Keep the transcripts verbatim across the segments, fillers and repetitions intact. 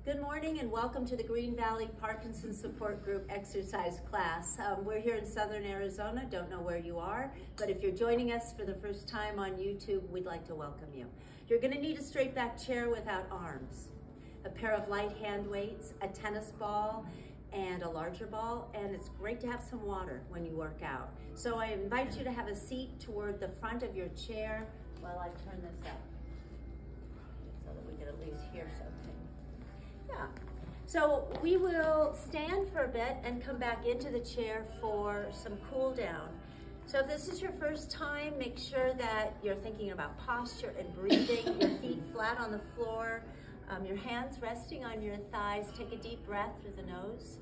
Good morning and welcome to the Green Valley Parkinson Support Group exercise class. Um, we're here in Southern Arizona, don't know where you are, but if you're joining us for the first time on YouTube, we'd like to welcome you. You're going to need a straight back chair without arms, a pair of light hand weights, a tennis ball, and a larger ball, and it's great to have some water when you work out. So I invite you to have a seat toward the front of your chair while I turn this up so that we can at least hear something. Yeah. So we will stand for a bit and come back into the chair for some cool down. So if this is your first time, make sure that you're thinking about posture and breathing, your feet flat on the floor, um, your hands resting on your thighs. Take a deep breath through the nose.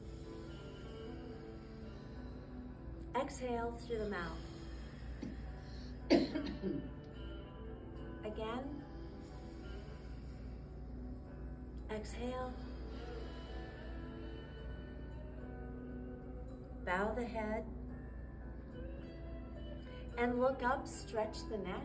Exhale through the mouth. Again. Exhale. Bow the head. And look up, stretch the neck.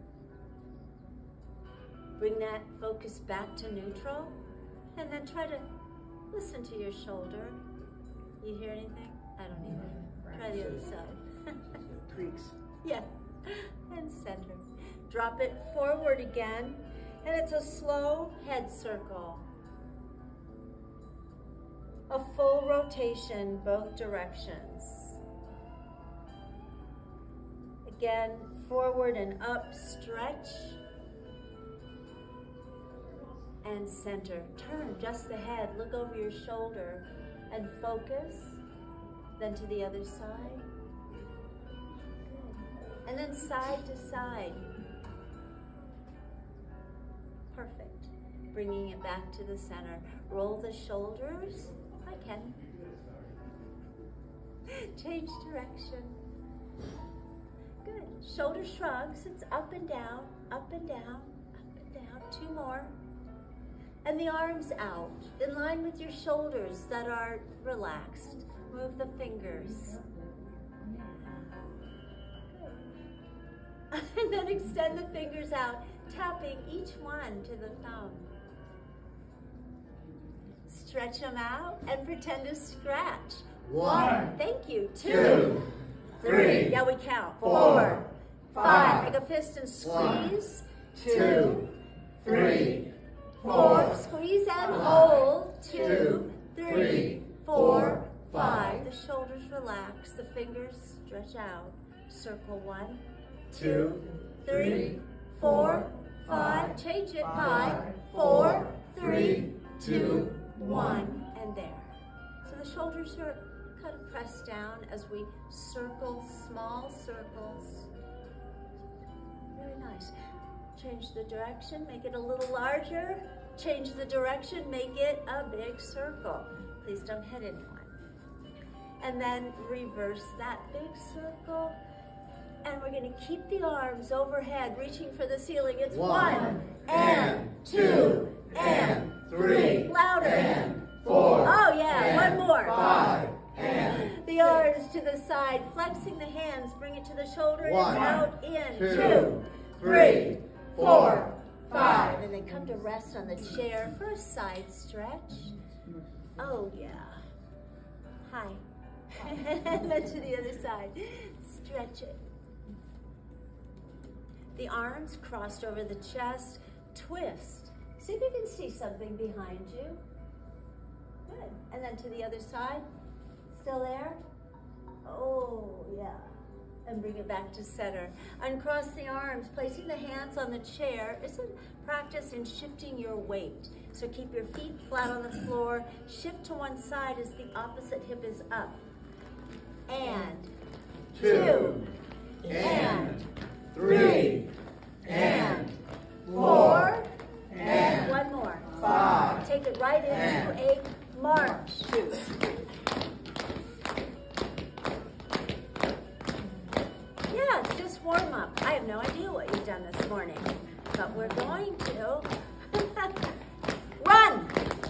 Bring that focus back to neutral. And then try to listen to your shoulder. You hear anything? I don't either. Try the other side. Creaks. Yeah. And center. Drop it forward again. And it's a slow head circle. A full rotation both directions. Again, forward and up, stretch. And center. Turn just the head, look over your shoulder and focus. Then to the other side. Good. And then side to side. Perfect. Bringing it back to the center. Roll the shoulders. I can. Change direction. Good. Shoulder shrugs. It's up and down, up and down, up and down. Two more. And the arms out, in line with your shoulders that are relaxed. Move the fingers. And then extend the fingers out, tapping each one to the thumb. Stretch them out and pretend to scratch. One. Thank you. Two. Two. Three. Yeah, we count. Four. Four. Five. Five. Make a fist and squeeze. One. Two. Three. Four. Four. Squeeze and Five. hold. Two. Two. Three. Three. Four. Four. Five. Five. The shoulders relax. The fingers stretch out. Circle one. Two. Three. Four. Five. Change it. Five. Four. Three. Two. One. And there. So the shoulders are kind of pressed down as we circle small circles. Very nice. Change the direction, make it a little larger. Change the direction, make it a big circle. Please don't hit anyone. And then reverse that big circle. And we're going to keep the arms overhead, reaching for the ceiling. It's one, One. and two, and three. Louder. And four. Oh yeah, And one more. Five. And The arms to the side, flexing the hands, bring it to the shoulders, One, out, in, two, two, three, four, five. five. And then come to rest on the chair for a side stretch. Oh yeah. Hi. And then to the other side. Stretch it. The arms crossed over the chest, twist. See if you can see something behind you. Good. And then to the other side. Still there? Oh, yeah. And bring it back to center. Uncross the arms, placing the hands on the chair. It's a practice in shifting your weight. So keep your feet flat on the floor. Shift to one side as the opposite hip is up. And Two. two. And three. And four. And one more. five. Take it right into And a march. Two. Yeah, it's just warm up. I have no idea what you've done this morning, but we're going to run.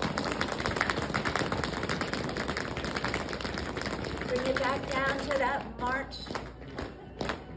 Bring it back down to that march.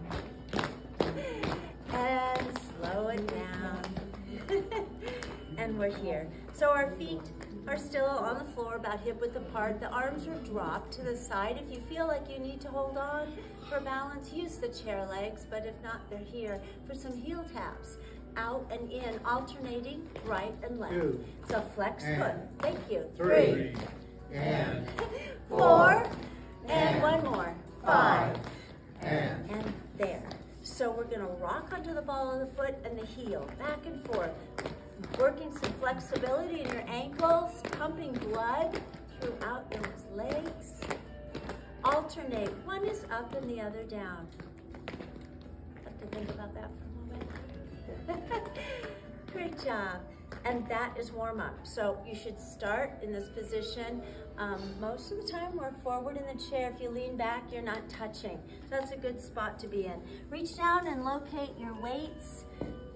And slow it down. And and we're here. So our feet are still on the floor, about hip width apart. The arms are dropped to the side. If you feel like you need to hold on for balance, use the chair legs, but if not, they're here for some heel taps. Out and in, alternating right and left. Two, so flex and foot. Thank you. Three, Three and four, and, and one more. Five, and and there. So we're gonna rock onto the ball of the foot and the heel, back and forth. Working some flexibility in your ankles, pumping blood throughout those legs. Alternate, one is up and the other down. Have to think about that for a moment. Great job. And that is warm up. So you should start in this position. Um, most of the time we're forward in the chair. If you lean back, you're not touching. That's a good spot to be in. Reach down and locate your weights.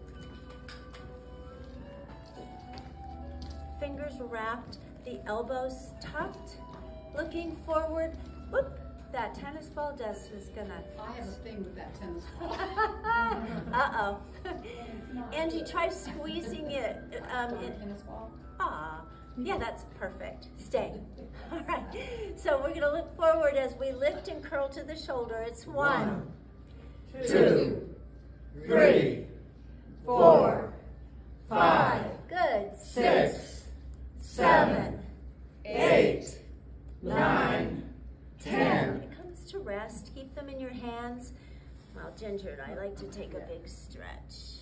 Fingers wrapped, the elbows tucked, looking forward. Whoop, that tennis ball dust is gonna. I have a thing with that tennis ball. Uh-oh. Angie, try squeezing it. Um, in. Tennis ball? Ah, yeah, that's perfect. Stay. All right, so we're gonna look forward as we lift and curl to the shoulder. It's one, one two, three, four, five, good, six, seven, eight, nine, ten. When it comes to rest, keep them in your hands. Well, Ginger and I like to take a big stretch.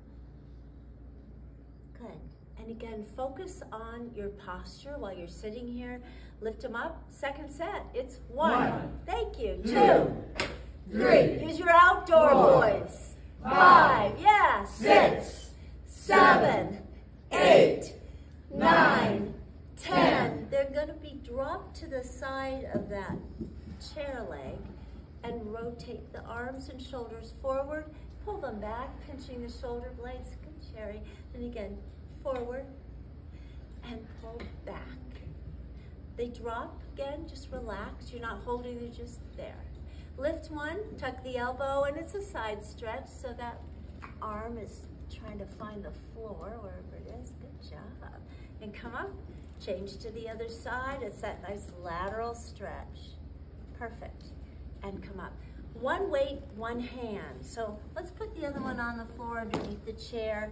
Good. And again, focus on your posture while you're sitting here. Lift them up. Second set. It's one. One. Thank you. Two. Two. Three. Use your outdoor Four. voice. Five. Five. Yeah. Six. Seven. Eight. Nine. Ten. They're going to be dropped to the side of that chair leg and rotate the arms and shoulders forward. Pull them back, pinching the shoulder blades. Good, Sherry. And again, forward and pull back. They drop again, just relax. You're not holding, they're just there. Lift one, tuck the elbow, and it's a side stretch, so that arm is trying to find the floor, wherever it is. Good job. And come up, change to the other side. It's that nice lateral stretch. Perfect. And come up. One weight, one hand. So let's put the other one on the floor underneath the chair.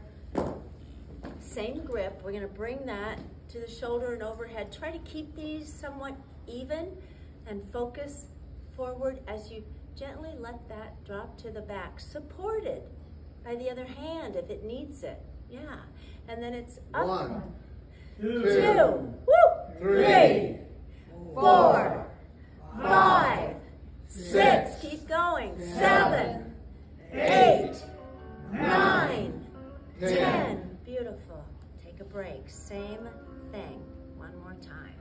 Same grip. We're going to bring that to the shoulder and overhead. Try to keep these somewhat even and focus forward as you gently let that drop to the back, supported by the other hand if it needs it. Yeah. And then it's up. One, Two. two, Woo. three, Four. Five. Six. Keep going. Seven. Eight. Nine. ten. Ten. Beautiful. Take a break. Same thing. One more time.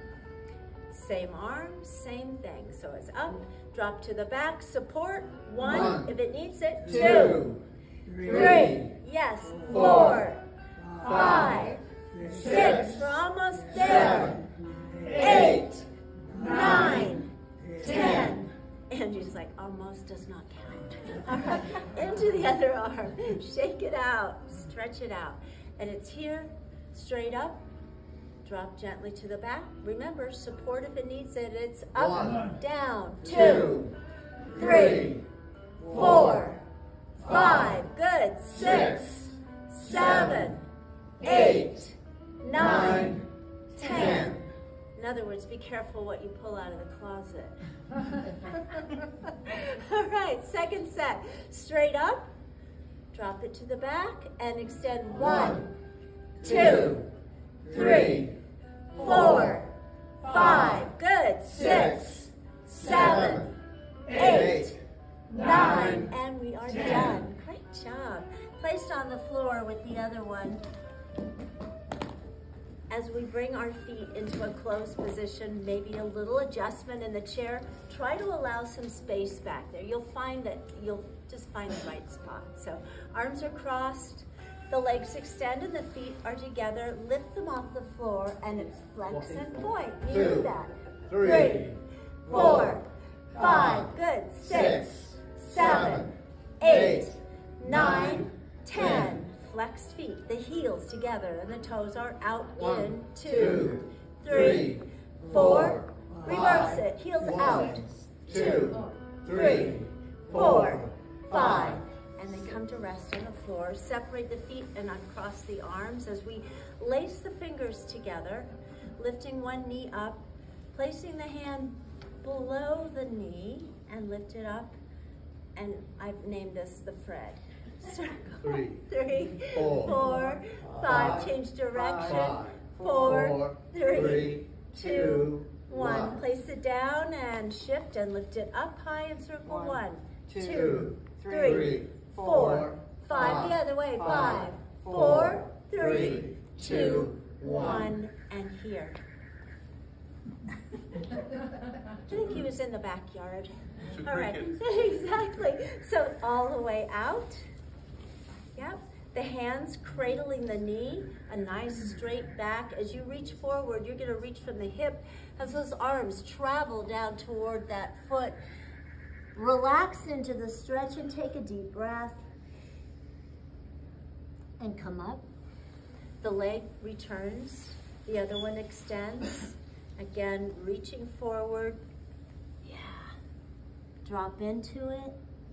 Same arm, same thing. So it's up, drop to the back, support. One, One. if it needs it. Two. two, Three. Yes. Four. Five. Six. We're almost there. Eight. Nine. Ten. Andrew's like, almost does not count. All right. Into the other arm. Shake it out. Stretch it out. And it's here, straight up. Drop gently to the back. Remember, support if it needs it. It's up, One, down, two, two, three, four, five, good, six, seven, eight, nine, ten. In other words, be careful what you pull out of the closet. All right, second set. Straight up, drop it to the back, and extend one, two, three, four, five, good, six, seven, eight, nine, and we are done. Great job. Placed on the floor with the other one. As we bring our feet into a closed position, maybe a little adjustment in the chair, try to allow some space back there. You'll find that you'll just find the right spot. So arms are crossed, the legs extend and the feet are together. Lift them off the floor and it's flex and point. You do that. three, Three, four, five, good, six, seven, eight, nine, ten. flexed feet, the heels together and the toes are out. One, in two, two, three, three, four, four, reverse five, it, heels one, out, two, three, four, five, and then come to rest on the floor. Separate the feet and uncross the arms as we lace the fingers together, lifting one knee up, placing the hand below the knee and lift it up, and I've named this the Fred. Circle. Three, Three, four, four, five, five, change direction, five, four, four, three, three, two, two, one. one. Place it down and shift and lift it up high and circle. One, One, two, two, three, three, four, five. five, The other way. five, Five, four, four, three, three, two, two, one, and here. I think he was in the backyard. Two All right, crickets. exactly. So all the way out. Yep. The hands cradling the knee, a nice straight back. As you reach forward, you're gonna reach from the hip as those arms travel down toward that foot. Relax into the stretch and take a deep breath. And come up. The leg returns, the other one extends. Again, reaching forward. Yeah. Drop into it.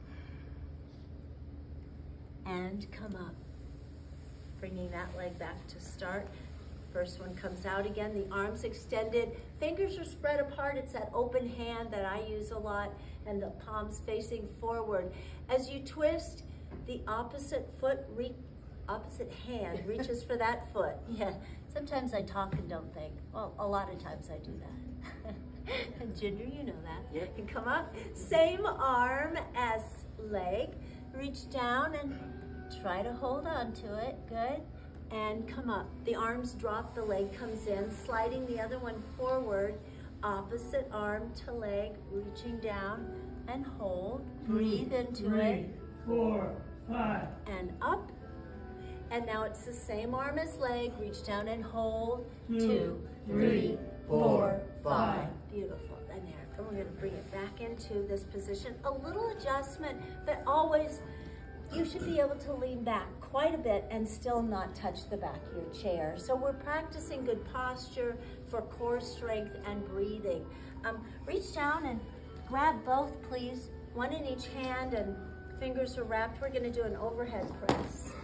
And come up. Bringing that leg back to start. First one comes out again, the arms extended, fingers are spread apart. It's that open hand that I use a lot, and the palms facing forward. As you twist, the opposite foot, re opposite hand reaches for that foot. Yeah, sometimes I talk and don't think. Well, a lot of times I do that. And Ginger, you know that. Yep. And come up, same arm as leg. Reach down and try to hold on to it. Good. And come up. The arms drop, the leg comes in, sliding the other one forward. Opposite arm to leg, reaching down and hold. Breathe into three, it. four, five. And up. And now it's the same arm as leg. Reach down and hold. Two, Two, three, three, four, four, five. five. Beautiful. And there. And we're going to bring it back into this position. A little adjustment, but always you should be able to lean back quite a bit and still not touch the back of your chair. So we're practicing good posture for core strength and breathing. Um, reach down and grab both, please. One in each hand and fingers are wrapped. We're going to do an overhead press.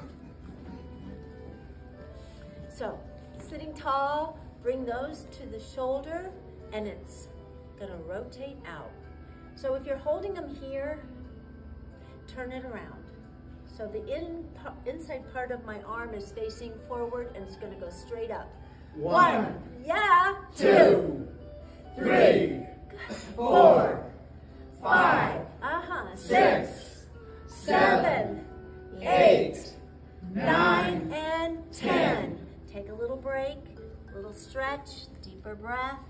So sitting tall, bring those to the shoulder and it's going to rotate out. So if you're holding them here, turn it around. So the in, inside part of my arm is facing forward and it's going to go straight up. One, One. Yeah. two, three, four, five, Uh-huh. six, seven, eight, Nine nine, and ten. Take a little break, a little stretch, deeper breath.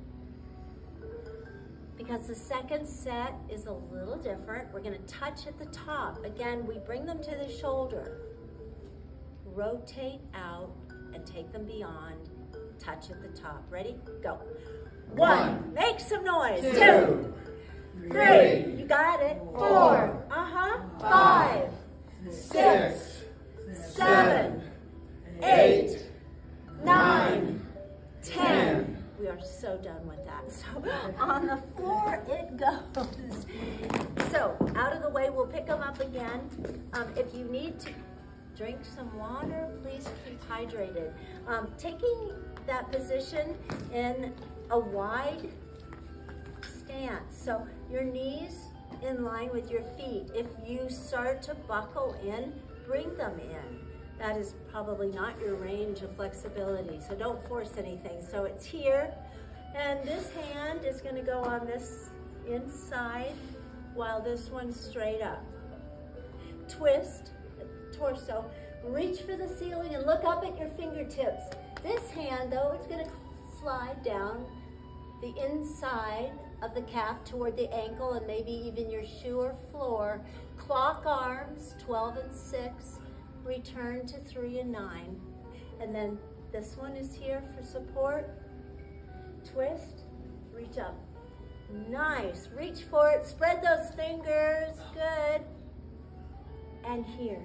Because the second set is a little different. We're going to touch at the top. Again, we bring them to the shoulder. Rotate out and take them beyond. Touch at the top. Ready? Go. One. One. Make some noise. Two. two, Three. You got it. Four. Uh-huh. Five. six, Seven. Eight. Nine. Ten. ten. We are so done with that. So on the floor it goes. So out of the way, we'll pick them up again. Um, if you need to drink some water, please keep hydrated. Um, taking that position in a wide stance. So your knees in line with your feet. If you start to buckle in, bring them in. That is probably not your range of flexibility, so don't force anything. So it's here, and this hand is going to go on this inside while this one's straight up. Twist, torso, reach for the ceiling and look up at your fingertips. This hand, though, it's going to slide down the inside of the calf toward the ankle and maybe even your shoe or floor. Clock arms, twelve and six. Return to three and nine. And then this one is here for support. Twist, reach up. Nice, reach for it, spread those fingers, good. And here.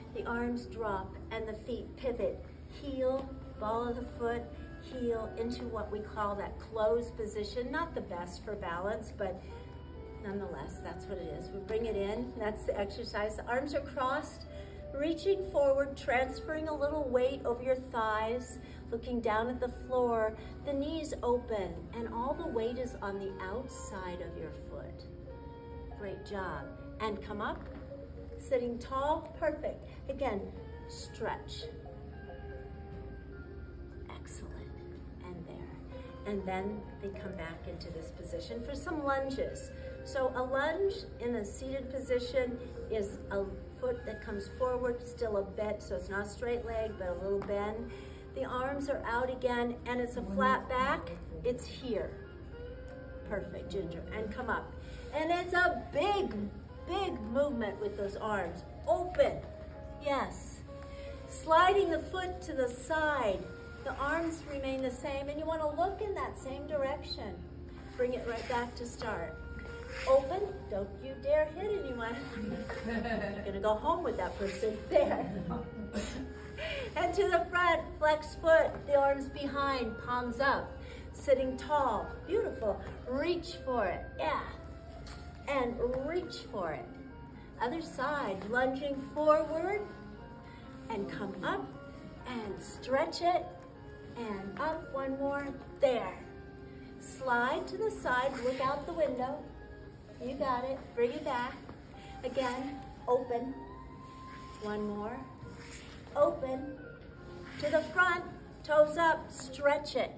The arms drop and the feet pivot. Heel, ball of the foot, heel into what we call that closed position. Not the best for balance, but nonetheless, that's what it is. We bring it in, that's the exercise. The arms are crossed, reaching forward, transferring a little weight over your thighs, looking down at the floor, the knees open, and all the weight is on the outside of your foot. Great job. And come up, sitting tall, perfect. Again, stretch. Excellent. And there. And then they come back into this position for some lunges. So a lunge in a seated position is a foot that comes forward, still a bend, so it's not a straight leg, but a little bend. The arms are out again, and it's a flat back. It's here. Perfect, Ginger. And come up. And it's a big, big movement with those arms. Open. Yes. Sliding the foot to the side. The arms remain the same, and you want to look in that same direction. Bring it right back to start. Open. Don't you dare hit anyone. You're going to go home with that person. There. And to the front, flex foot, the arms behind, palms up. Sitting tall. Beautiful. Reach for it. Yeah. And reach for it. Other side, lunging forward and come up and stretch it and up. One more. There. Slide to the side, look out the window. You got it. Bring it back. Again, open. One more. Open. To the front, toes up, stretch it.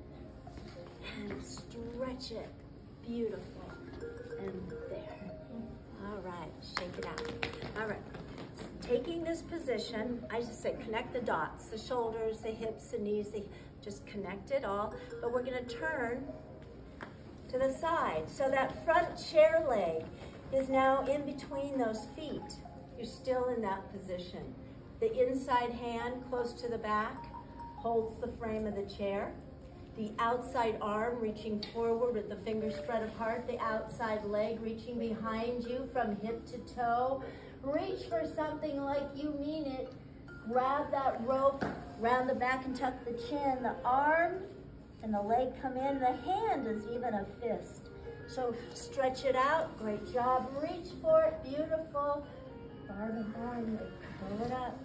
And stretch it. Beautiful. And there. All right, shake it out. All right. Taking this position, I just say connect the dots, the shoulders, the hips, the knees, the, just connect it all. But we're gonna turn to the side. So that front chair leg is now in between those feet. You're still in that position. The inside hand close to the back holds the frame of the chair. The outside arm reaching forward with the fingers spread apart. The outside leg reaching behind you from hip to toe. Reach for something like you mean it. Grab that rope, round the back and tuck the chin. The arm and the leg come in. The hand is even a fist. So stretch it out. Great job. Reach for it. Beautiful. Arm and arm. Pull it up.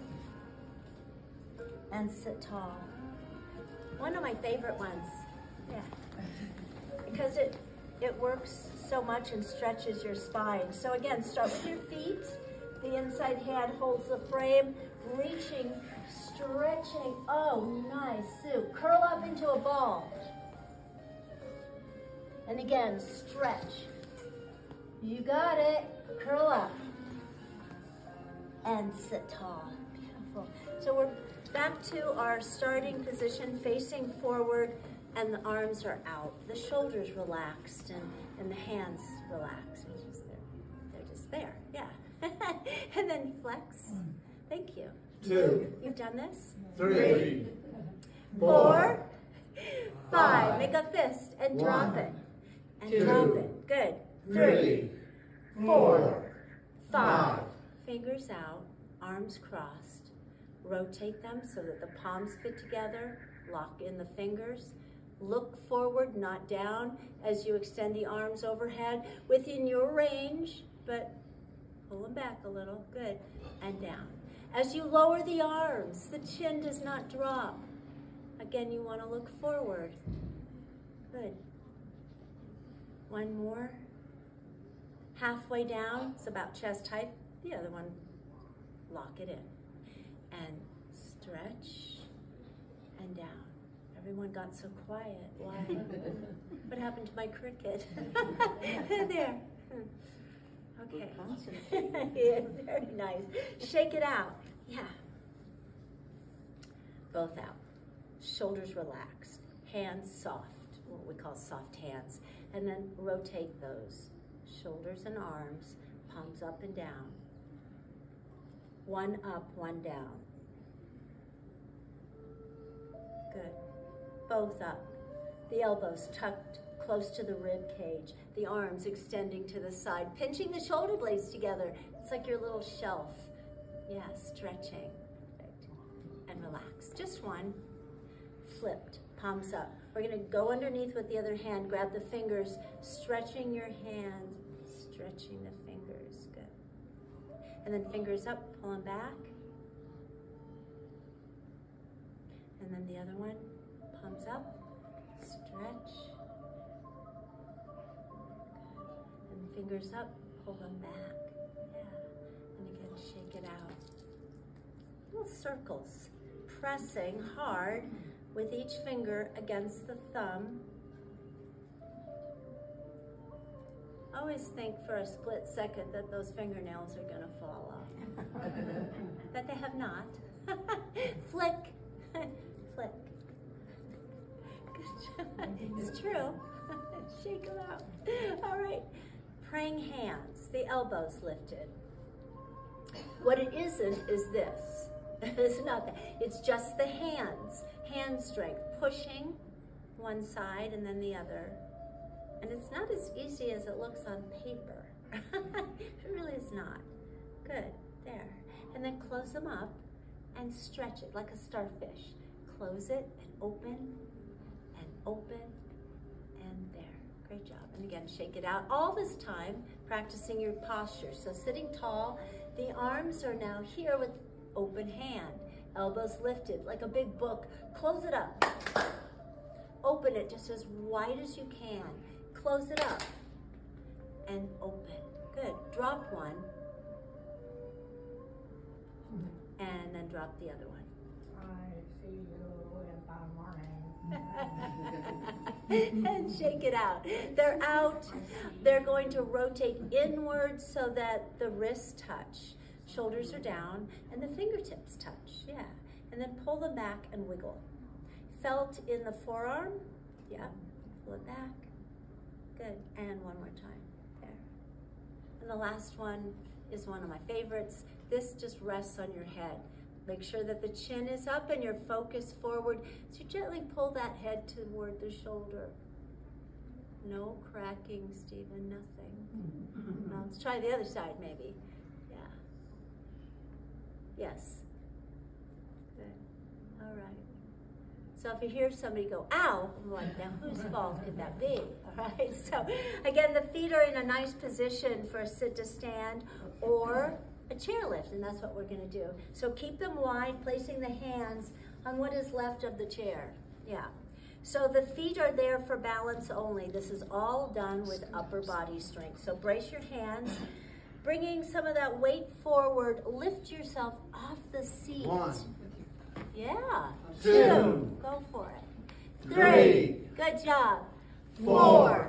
And sit tall. One of my favorite ones. Yeah. Because it, it works so much and stretches your spine. So again, start with your feet. The inside hand holds the frame. Reaching, stretching. Oh, nice, Sue. Curl up into a ball. And again, stretch. You got it. Curl up. And sit tall. Beautiful. So we're back to our starting position, facing forward, and the arms are out. The shoulders relaxed and, and the hands relaxed. They're just there. They're just there. Yeah. And then flex. Thank you. Two. You've done this? Three. Four. Five. Make a fist and drop One. it. And Two. drop it. Good. Three. Four. Five. Fingers out. Arms crossed. Rotate them so that the palms fit together. Lock in the fingers. Look forward, not down, as you extend the arms overhead within your range, but pull them back a little. Good. And down. As you lower the arms, the chin does not drop. Again, you want to look forward. Good. One more. Halfway down, it's about chest height. The other one, lock it in. And stretch and down. Everyone got so quiet. Why? What happened to my cricket? There. Okay. Yeah, very nice. Shake it out. Yeah. Both out. Shoulders relaxed. Hands soft. What we call soft hands. And then rotate those. Shoulders and arms. Palms up and down. One up, one down. Good. Both up. The elbows tucked close to the rib cage. The arms extending to the side. Pinching the shoulder blades together. It's like your little shelf. Yeah, stretching. Perfect. And relax. Just one. Flipped. Palms up. We're going to go underneath with the other hand. Grab the fingers. Stretching your hand. Stretching the fingers. Good. And then fingers up. Pull them back. And then the other one. Palms up. Stretch. Good. And fingers up. Pull them back. Yeah. And again, shake it out. Little circles. Pressing hard with each finger against the thumb. Always think for a split second that those fingernails are gonna fall off. But they have not. Flick, flick. Good job. It's true. Shake them out. All right. Praying hands, the elbows lifted. What it isn't is this. It's not that. It's just the hands. Hand strength, pushing one side and then the other. And it's not as easy as it looks on paper. It really is not. Good, there. And then close them up and stretch it like a starfish. Close it and open and open and there. Great job. And again, shake it out. All this time, practicing your posture. So sitting tall, the arms are now here with open hand. Elbows lifted like a big book. Close it up. Open it just as wide as you can. Close it up and open. Good. Drop one and then drop the other one. I see you in the morning. And shake it out. They're out. They're going to rotate inwards so that the wrists touch. Shoulders are down and the fingertips touch. Yeah. And then pull them back and wiggle. Felt in the forearm. Yeah. Pull it back. Good. And one more time. There. And the last one is one of my favorites. This just rests on your head. Make sure that the chin is up and your focus forward. So gently pull that head toward the shoulder. No cracking, Stephen, nothing. Now let's try the other side maybe. Yeah. Yes. Good. All right. So if you hear somebody go, ow, I'm like, now whose fault could that be? All right. So again, the feet are in a nice position for a sit to stand or a chair lift, and that's what we're going to do. So keep them wide, placing the hands on what is left of the chair. Yeah. So the feet are there for balance only. This is all done with upper body strength. So brace your hands, bringing some of that weight forward. Lift yourself off the seat. One. Yeah. Two. Two. Go for it. Three. Three. Good job. Four.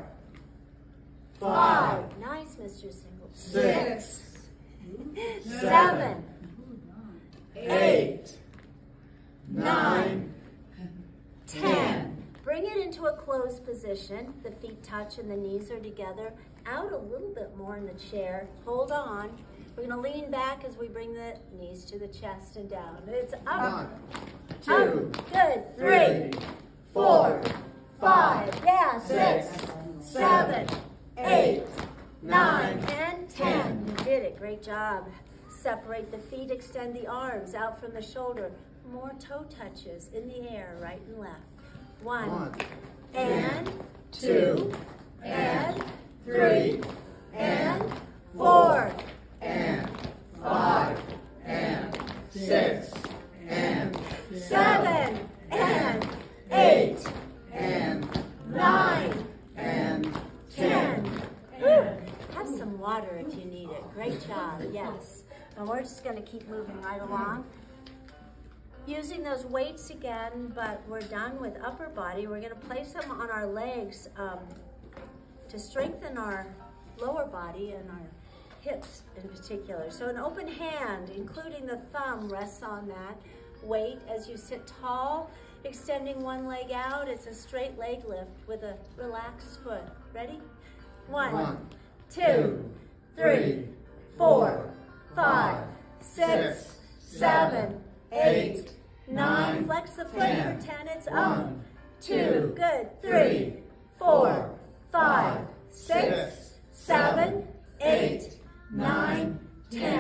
Five. Nice, Mister Singleton. Six. Seven. Eight. Nine. Ten. Bring it into a closed position. The feet touch and the knees are together. Out a little bit more in the chair. Hold on. We're going to lean back as we bring the knees to the chest and down. It's up. One. Two. Up. Good. Three. Three. Four. Five. Yeah. Six. Seven. Eight. Nine. And ten. You did it. Great job. Separate the feet. Extend the arms out from the shoulder. More toe touches in the air, right and left. One. One. And Two. and Three. and four. And five. And six. And Seven and eight and nine and ten. Woo. Have some water if you need it. Great job. Yes. And we're just going to keep moving right along. Using those weights again, but we're done with upper body. We're going to place them on our legs um, to strengthen our lower body and our hips in particular. So an open hand, including the thumb, rests on that weight as you sit tall, extending one leg out. It's a straight leg lift with a relaxed foot. Ready? One, One. two, three, four, five, six, seven, eight, nine. Flex the foot ten. for ten. It's up. One. Two. Good. Three, four, five, six, seven, eight, nine, ten.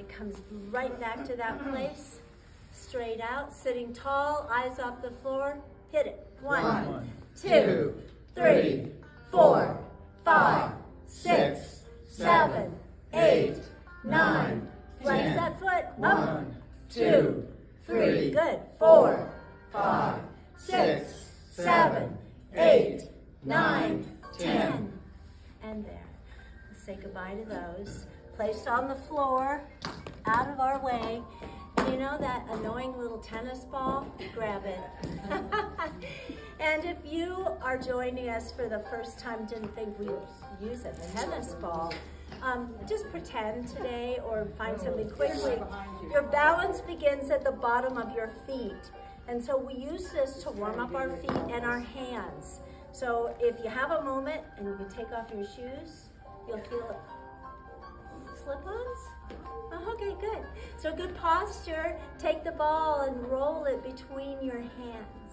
it comes right back to that place. Straight out, sitting tall, eyes off the floor. Hit it. One, One, two, two, three, four, five, six, seven, eight, nine. Flex ten. that foot. Up. One, Two, three. three, Good. Four, five, six, seven, eight, nine, ten. And there. We'll say goodbye to those. Placed on the floor, out of our way. You know that annoying little tennis ball? Grab it. And if you are joining us for the first time, didn't think we would use a tennis ball, um, just pretend today or find something quickly. Your balance begins at the bottom of your feet. And so we use this to warm up our feet and our hands. So if you have a moment and you can take off your shoes, you'll feel it. Slip-ons? Oh, okay, good. So good posture. Take the ball and roll it between your hands.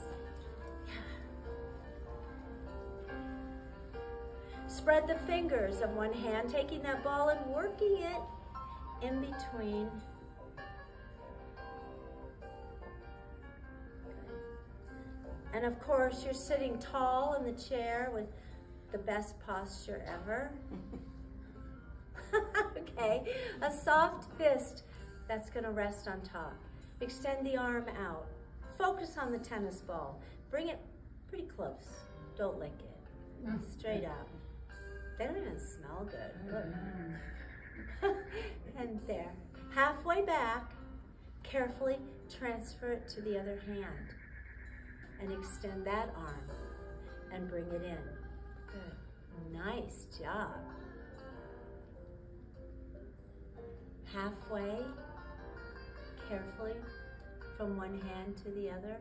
Spread the fingers of one hand, taking that ball and working it in between. And of course, you're sitting tall in the chair with the best posture ever. Okay, a soft fist that's gonna rest on top. Extend the arm out. Focus on the tennis ball. Bring it pretty close. Don't lick it. Straight up. They don't even smell good. Look. And there. Halfway back, carefully transfer it to the other hand. And extend that arm and bring it in. Good. Nice job. Halfway, carefully, from one hand to the other.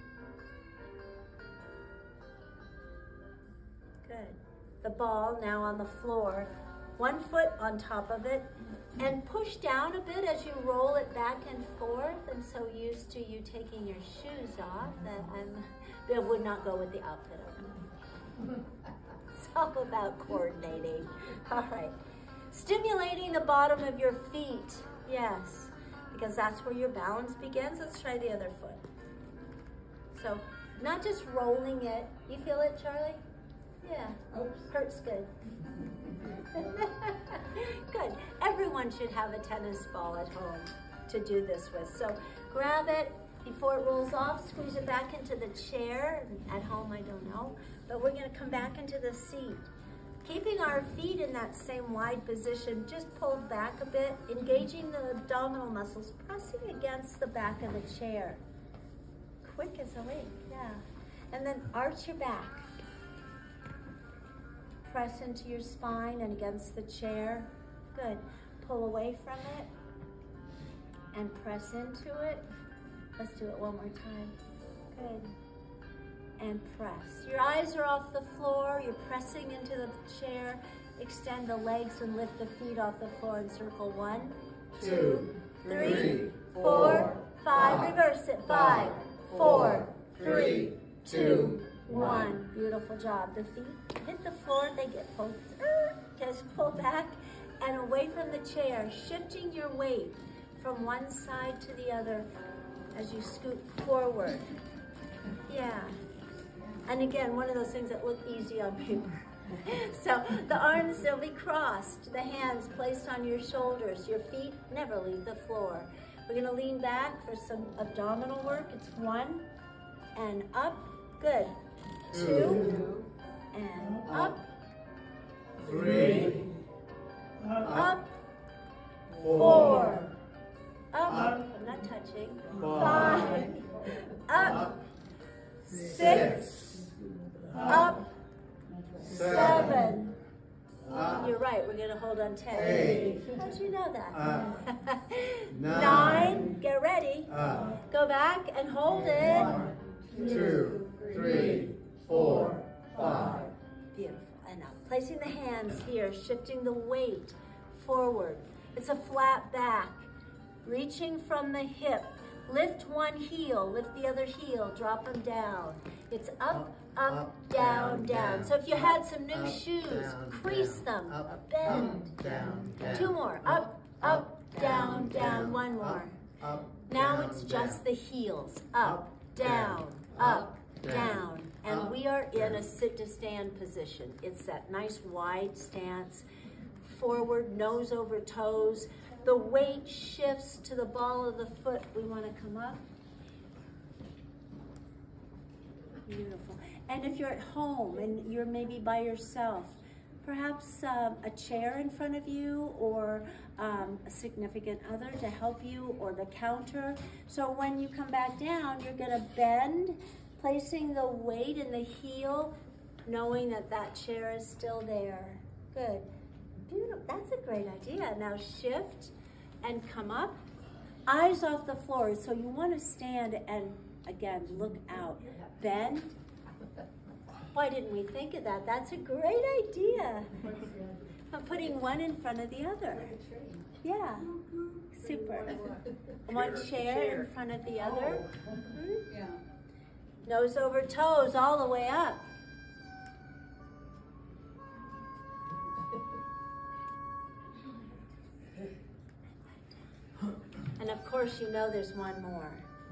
Good. The ball now on the floor, one foot on top of it, and push down a bit as you roll it back and forth. I'm so used to you taking your shoes off that I'm, that would not go with the outfit. It's all about coordinating. All right. Stimulating the bottom of your feet. Yes, because that's where your balance begins. Let's try the other foot. So, not just rolling it. You feel it, Charlie? Yeah. Oops. Hurts good. Good. Everyone should have a tennis ball at home to do this with. So, grab it before it rolls off. Squeeze it back into the chair. At home, I don't know. But we're going to come back into the seat. Keeping our feet in that same wide position, just pulled back a bit, engaging the abdominal muscles, pressing against the back of the chair. Quick as a wink, yeah. And then arch your back. Press into your spine and against the chair. Good. Pull away from it and press into it. Let's do it one more time. Good. And press. Your eyes are off the floor. You're pressing into the chair. Extend the legs and lift the feet off the floor in circle one, two, three, four, five. Reverse it. Five, four, three, two, one. Beautiful job. The feet hit the floor. They get pulled. Just pull back and away from the chair, shifting your weight from one side to the other as you scoot forward. Yeah. And again, one of those things that look easy on paper. So the arms, they'll be crossed, the hands placed on your shoulders, your feet never leave the floor. We're gonna lean back for some abdominal work. It's one, and up, good. Two, and up. Three, Up, four, up, I'm not touching, five, up, six, up, seven. up, You're right, we're gonna hold on ten. Eight. How'd you know that? up, Nine. nine. Get ready. up, Go back and hold it. one, two, three, four, five. Beautiful. And now placing the hands here, shifting the weight forward. It's a flat back. Reaching from the hip. Lift one heel, lift the other heel, drop them down. It's up, up, Up, down, down, down. down. So if you had some new Up, shoes, down, crease down. them, Up, bend. up, down, down. Two more. Up, up, down, down. One more. Up, Now down, it's down. just the heels. Up, Up, down, down, up, down, down. And up, we are in down. a sit to stand position. It's that nice wide stance. Forward, nose over toes. The weight shifts to the ball of the foot. We want to come up. Beautiful. And if you're at home and you're maybe by yourself, perhaps um, a chair in front of you, or um, a significant other to help you, or the counter. So when you come back down, you're gonna bend, placing the weight in the heel, knowing that that chair is still there. Good. Beautiful. That's a great idea. Now shift and come up. Eyes off the floor. So you want to stand and, again, look out. Bend. Why didn't we think of that? That's a great idea. I'm putting one in front of the other. Yeah. Super. One chair in front of the other. Hmm? Yeah. Nose over toes all the way up. And of course, you know there's one more.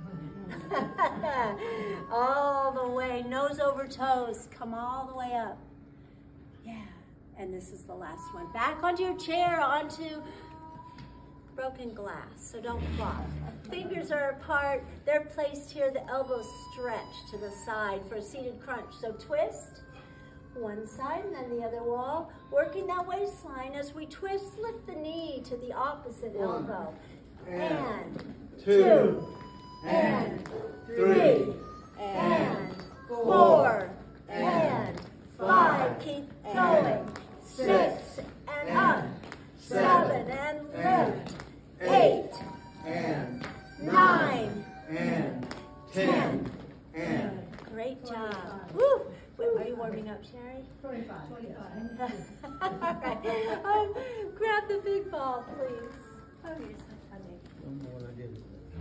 All the way, nose over toes, come all the way up. Yeah, and this is the last one. Back onto your chair, onto broken glass, so don't flop. Fingers are apart, they're placed here, the elbows stretch to the side for a seated crunch. So twist, one side and then the other wall, working that waistline. As we twist, lift the knee to the opposite One, elbow. and, And, two, two, and, three, and four, and five, keep going, six, and up, seven, and lift, eight, and, nine, and, ten, and. great job. Woo! Wait, are you warming up, Sherry? Twenty-five. All right. Um, grab the big ball, please. Oh, you're so funny. One more than I did.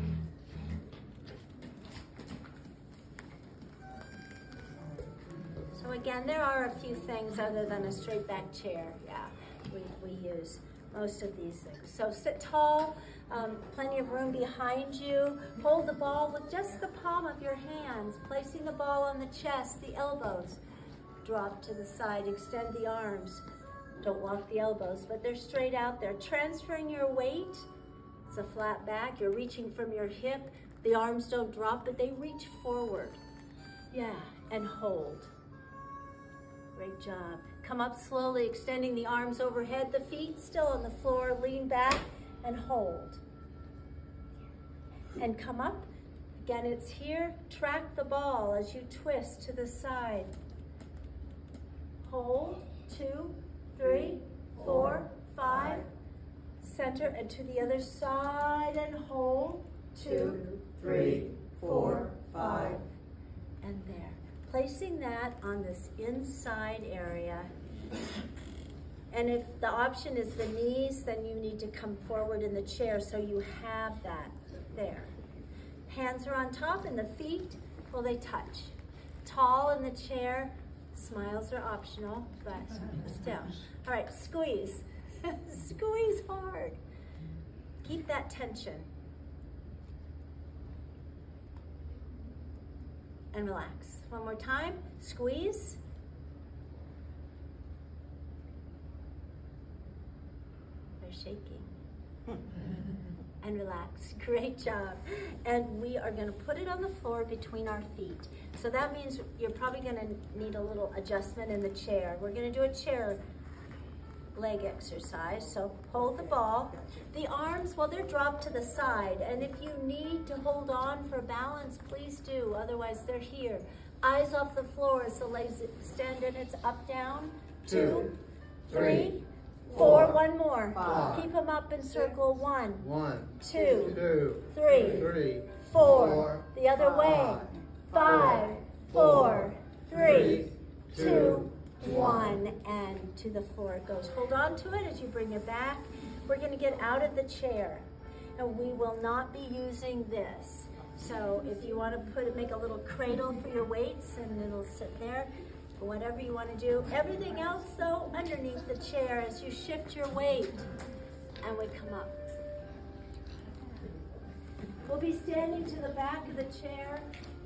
So again, there are a few things other than a straight back chair. Yeah, we, we use most of these things. So sit tall, um, plenty of room behind you. Hold the ball with just the palm of your hands, placing the ball on the chest, the elbows. Drop to the side, extend the arms. Don't walk the elbows, but they're straight out there. Transferring your weight. It's a flat back. You're reaching from your hip. The arms don't drop, but they reach forward. Yeah, and hold. Great job. Come up slowly, extending the arms overhead, the feet still on the floor, lean back and hold. And come up. Again, it's here. Track the ball as you twist to the side. Hold, two, three, four, five. Center and to the other side and hold, two, three, four, five. and there. Placing that on this inside area. And if the option is the knees, then you need to come forward in the chair so you have that there. Hands are on top and the feet, well, they touch. Tall in the chair, smiles are optional, but still. All right, squeeze. Squeeze hard. Keep that tension. And relax. One more time, squeeze. They're shaking. And relax, great job. And we are gonna put it on the floor between our feet. So that means you're probably gonna need a little adjustment in the chair. We're gonna do a chair leg exercise. So hold the ball. The arms, well, they're dropped to the side. And if you need to hold on for balance, please do. Otherwise, they're here. Eyes off the floor as the legs extend, and it's up, down. Two, three, four. One more. Five. Keep them up in circle. One, One, two, two, three, three, four. four, The other way. five, Five, four, three, two, two, one, and to the floor it goes. Hold on to it as you bring it back. We're gonna get out of the chair, and we will not be using this. So if you wanna put it, make a little cradle for your weights, and it'll sit there, whatever you wanna do. Everything else though, underneath the chair as you shift your weight, and we come up. We'll be standing to the back of the chair.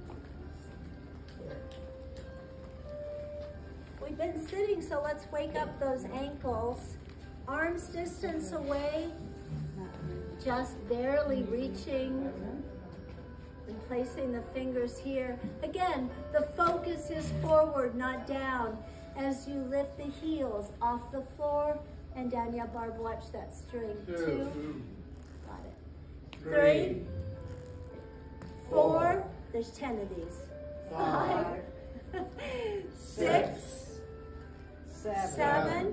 We've been sitting, so let's wake up those ankles. Arms distance away, just barely reaching and placing the fingers here. Again, the focus is forward, not down. As you lift the heels off the floor and down. Yeah, Barb, watch that string. Two. Two. Got it. Three. Three. Four. Four. There's ten of these. Five. Five. Six. Seven. Seven.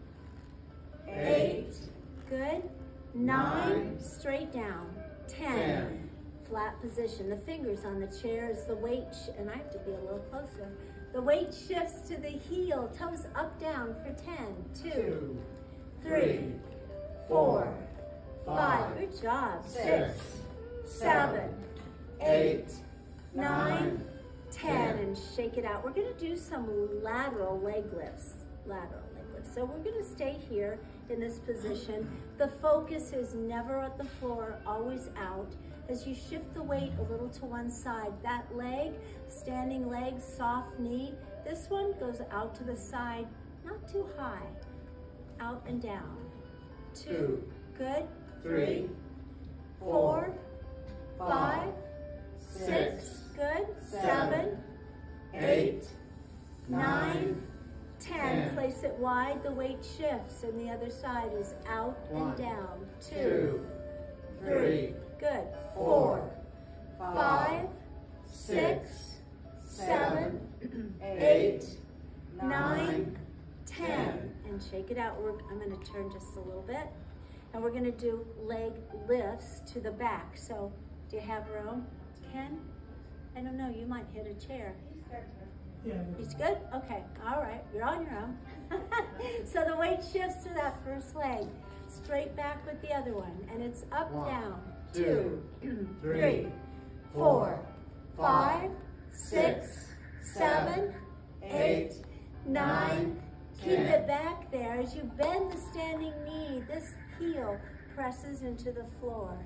Eight. Good. Nine. Nine. Straight down. Ten. Ten. Flat position. The fingers on the chair as the weight, sh and I have to be a little closer. The weight shifts to the heel, toes up, down for ten. Two. Two three. Four. Five. five Good job. Six. Six seven. Eight. Nine. Ten. And shake it out. We're going to do some lateral leg lifts. Lateral leg lifts. So we're going to stay here in this position. The focus is never at the floor, always out. As you shift the weight a little to one side, that leg, standing leg, soft knee, this one goes out to the side, not too high, out and down. Two, Two good, three, three four, four, five, six, six good, seven, seven eight, nine, ten. ten. Place it wide, the weight shifts, and the other side is out one, and down. Two, two three, good. Four, five, six, seven, eight, nine, ten. And shake it out. We're, I'm going to turn just a little bit. And we're going to do leg lifts to the back. So, do you have room, Ken? I don't know. You might hit a chair. Yeah. He's good? Okay. All right. You're on your own. So the weight shifts to that first leg. Straight back with the other one. And it's up, one, down. Two, three, three four, five, six, seven, eight, nine. Keep it back there. As you bend the standing knee, this heel presses into the floor.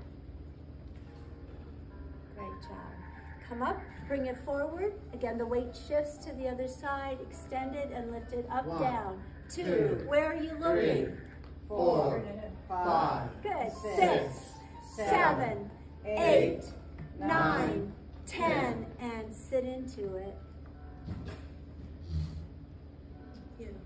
Great job. Come up, bring it forward. Again, the weight shifts to the other side. Extend it and lift it up, one, down. Two. two. Where are you looking? Three, four, five, good. Six. six. Seven, eight, nine, ten, and sit into it. Beautiful.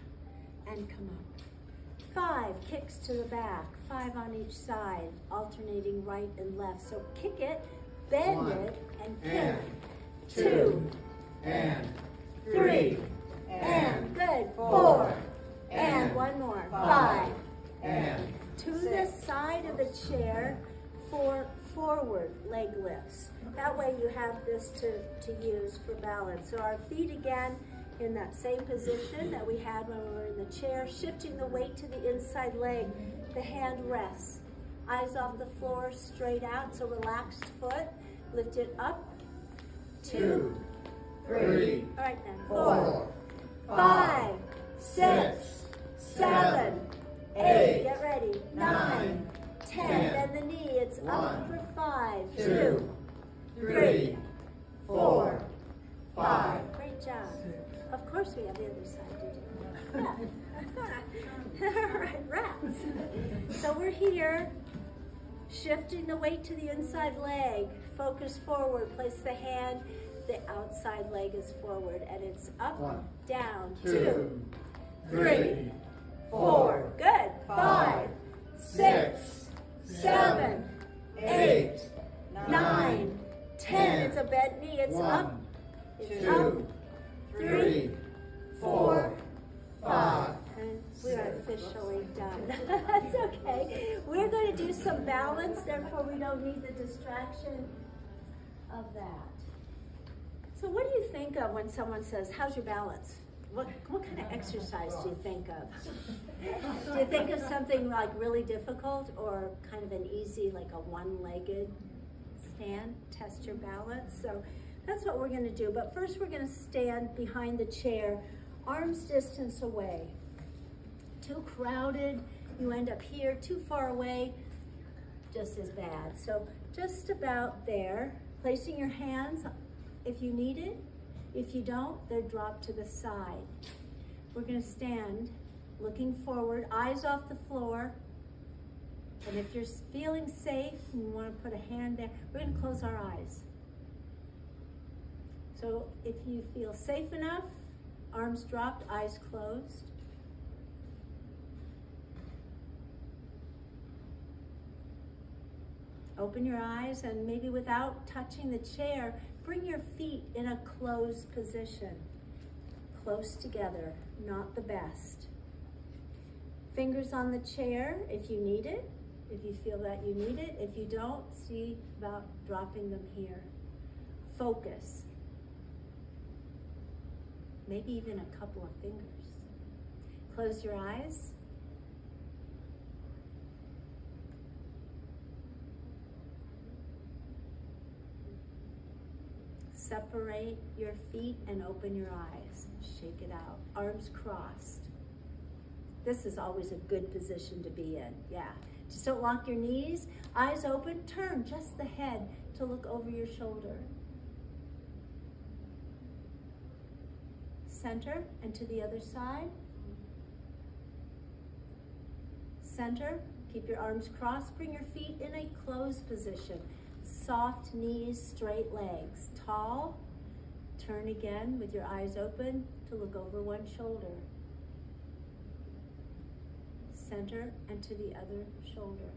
And come up. Five, kicks to the back. Five on each side, alternating right and left. So kick it, bend one, it, and kick. And two, two, and three, and, and good. Four, four and, and one more. Five, five and to the side of the chair for forward leg lifts. That way you have this to, to use for balance. So our feet again in that same position that we had when we were in the chair, shifting the weight to the inside leg. The hand rests. Eyes off the floor, straight out, so relaxed foot. Lift it up. Two, Two three, all right then. Four, four five, six, seven, eight, get ready, nine, ten, bend the knee, it's one, up for five, two, two three, four, five. Great job. Of course we have the other side to do. Yeah. All right, rats. So we're here, shifting the weight to the inside leg, focus forward, place the hand, the outside leg is forward, and it's up, one, down, two, two three, four, good, five, six, seven, eight, nine, ten. It's a bent knee. It's one, up. It's two, up. Three, four, five. And we are officially done. That's okay. We're going to do some balance, therefore we don't need the distraction of that. So what do you think of when someone says, how's your balance? What, what kind of exercise do you think of? Do you think of something like really difficult or kind of an easy, like a one-legged stand, test your balance? So that's what we're gonna do. But first we're gonna stand behind the chair, arms distance away. Too crowded, you end up here. Too far away, just as bad. So just about there. Placing your hands if you need it. If you don't, they're dropped to the side. We're gonna stand looking forward, eyes off the floor. And if you're feeling safe and you wanna put a hand there, we're gonna close our eyes. So if you feel safe enough, arms dropped, eyes closed. Open your eyes and maybe without touching the chair, bring your feet in a closed position. Close together, not the best. Fingers on the chair if you need it, if you feel that you need it. If you don't, see about dropping them here. Focus. Maybe even a couple of fingers. Close your eyes. Separate your feet and open your eyes. Shake it out. Arms crossed. This is always a good position to be in. Yeah. Just don't lock your knees. Eyes open. Turn just the head to look over your shoulder. Center and to the other side. Center. Keep your arms crossed. Bring your feet in a closed position. Soft knees, straight legs. Tall. Turn again with your eyes open to look over one shoulder. Center and to the other shoulder.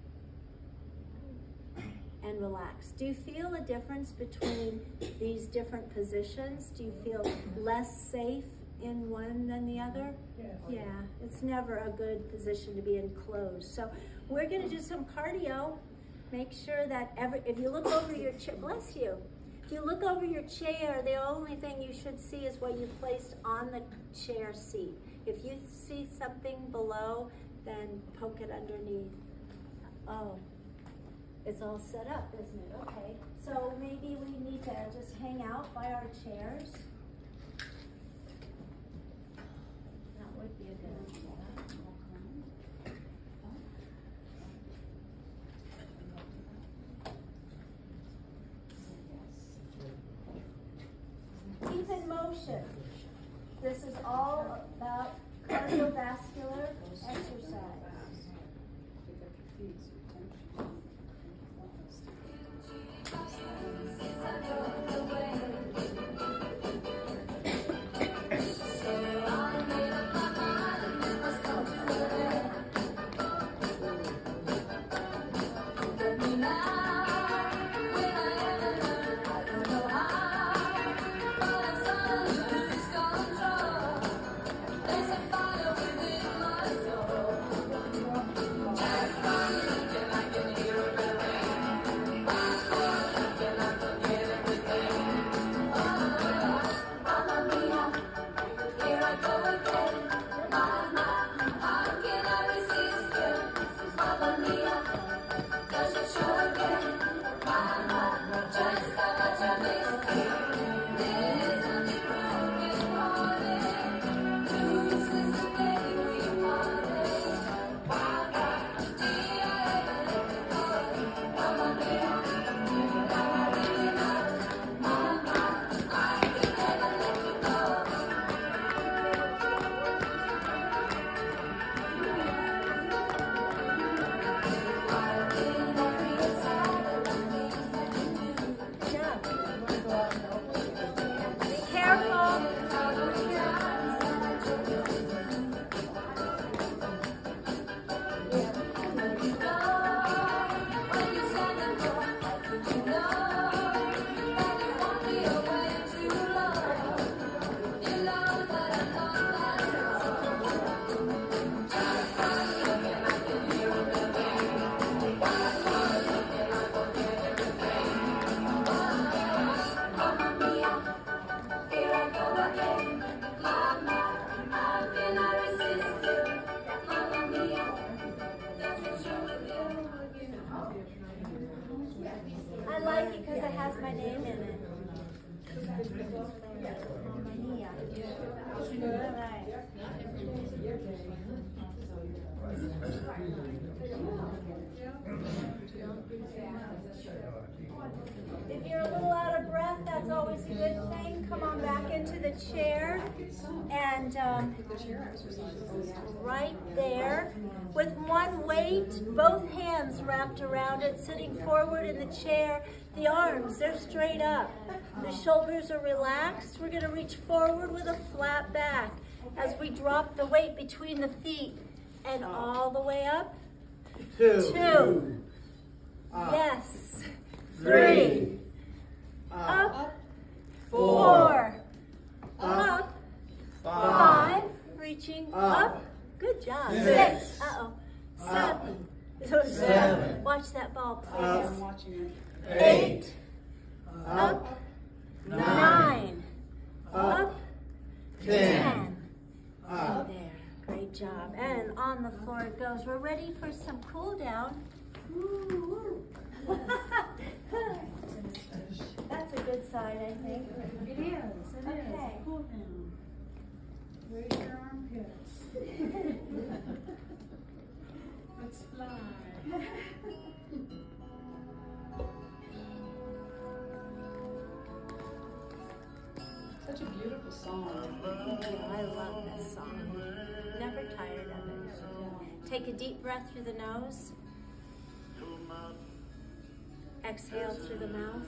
And relax. Do you feel a difference between these different positions? Do you feel less safe in one than the other? Yes. Yeah, it's never a good position to be in closed. So we're gonna do some cardio. Make sure that every, if you look over your chair, bless you. If you look over your chair, the only thing you should see is what you placed on the chair seat. If you see something below, then poke it underneath. Oh, it's all set up, isn't it? Okay, so maybe we need to just hang out by our chairs. That would be a good idea. Keep in motion. This is all about cardiovascular exercise. I like it because it has my name in it. Mia. All right. If you're a little out of breath, that's always a good thing. Come on back into the chair. And um, right there, with one weight, both hands wrapped around it, sitting forward in the chair. The arms, they're straight up. The shoulders are relaxed. We're going to reach forward with a flat back as we drop the weight between the feet and all the way up. Two. Two. Up. Yes. Three. Three. Up. Up. Four. Four. Up. Up. Five. Five. Reaching Up. up. Good job. Six. Six. Uh-oh. Up. Seven. So Seven. Watch that ball, Up. please. I'm watching it. Eight. Up. Up. Nine. Nine. Up. Up. Ten. Ten. Up. There. Great job. And on the floor it goes. We're ready for some cool down. That's a good sign, I think. It is, it Okay. is. Cool down. Raise your armpits. Let's fly. Such a beautiful song. I love this song. Never tired of it. Take a deep breath through the nose. Exhale through the mouth.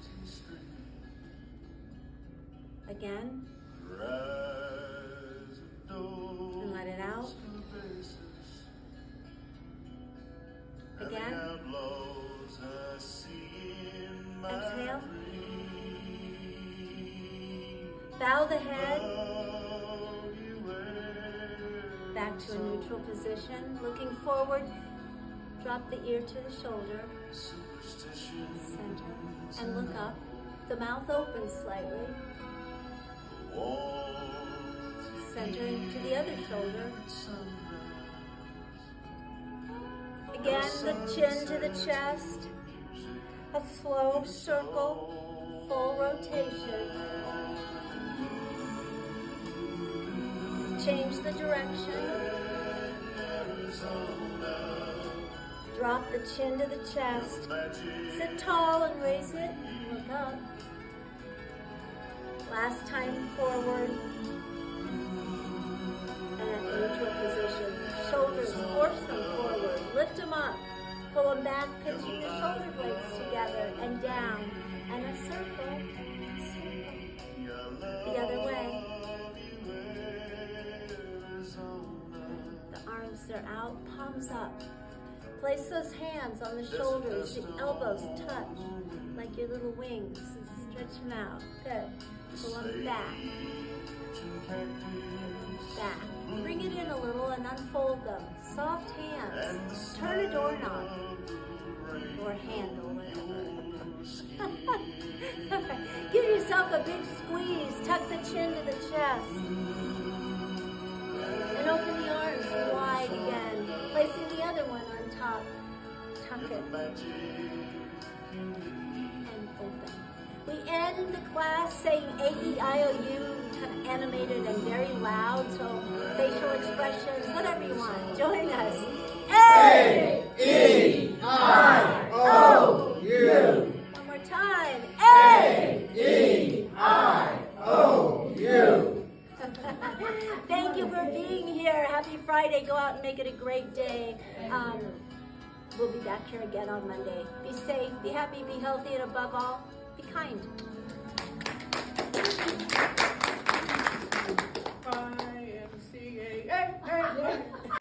Again. And let it out. Again. Exhale. Bow the head. Back to a neutral position. Looking forward. Drop the ear to the shoulder. Center. And look up. The mouth opens slightly. Center into the other shoulder. Again, the chin to the chest. A slow circle, full rotation. Change the direction. Drop the chin to the chest. Sit tall and raise it. Look up. Last time forward. And neutral position. Shoulders, force them forward. Lift them up. Pull them back. Continue your shoulder blades together and down. And a circle. Circle. The other way. The arms are out. Palms up. Place those hands on the shoulders. The elbows touch like your little wings. Stretch them out. Good. Pull them back. Back. Bring it in a little and unfold them. Soft hands. Turn a doorknob. Or handle it. Give yourself a big squeeze. Tuck the chin to the chest. And open the arms wide again. Placing the other one on top. Tuck it. And open. We end the class saying A E I O U, kind of animated and very loud, so facial expressions, whatever you want. Join us. A E I O U. One more time. A E I O U. Thank you for being here. Happy Friday. Go out and make it a great day. Um, we'll be back here again on Monday. Be safe, be happy, be healthy, and above all, be kind.